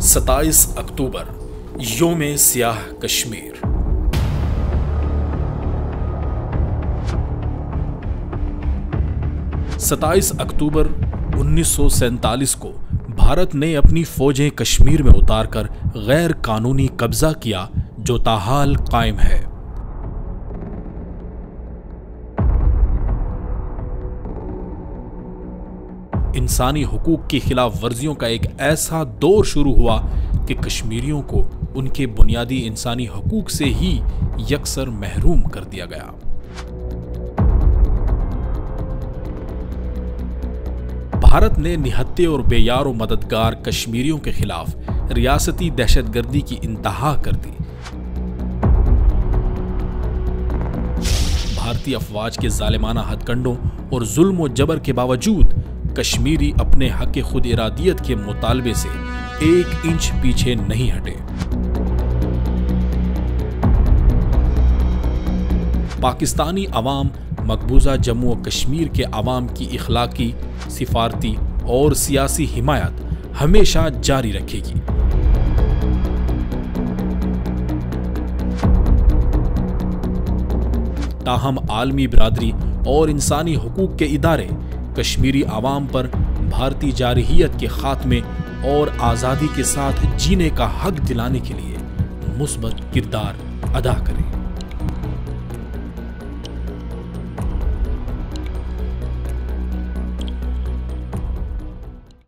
27 अक्टूबर योम सियाह कश्मीर। सत्ताईस अक्टूबर 1947 को भारत ने अपनी फौजें कश्मीर में उतारकर गैर कानूनी कब्जा किया, जो ताहाल कायम है। इंसानी हुकूक की खिलाफ वर्जियों का एक ऐसा दौर शुरू हुआ कि कश्मीरियों को उनके बुनियादी इंसानी हुकूक से ही यकसर महरूम कर दिया गया। भारत ने निहत्थे और बेयार व मददगार कश्मीरियों के खिलाफ रियासती दहशतगर्दी की इंतहा कर दी। भारतीय अफवाज के जालिमाना हथकंडों और जुल्म व जबर के बावजूद कश्मीरी अपने हक खुद इरादियत के मुतालबे से 1 इंच पीछे नहीं हटे। पाकिस्तानी अवाम मकबूजा जम्मू व कश्मीर के अवाम की इखलाकी, सिफारती और सियासी हिमायत हमेशा जारी रखेगी। ताहम आलमी बिरादरी और इंसानी हुकूक के इदारे कश्मीरी अवाम पर भारतीय जारहियत के खात्मे और आज़ादी के साथ जीने का हक दिलाने के लिए मुस्बत किरदार अदा करें।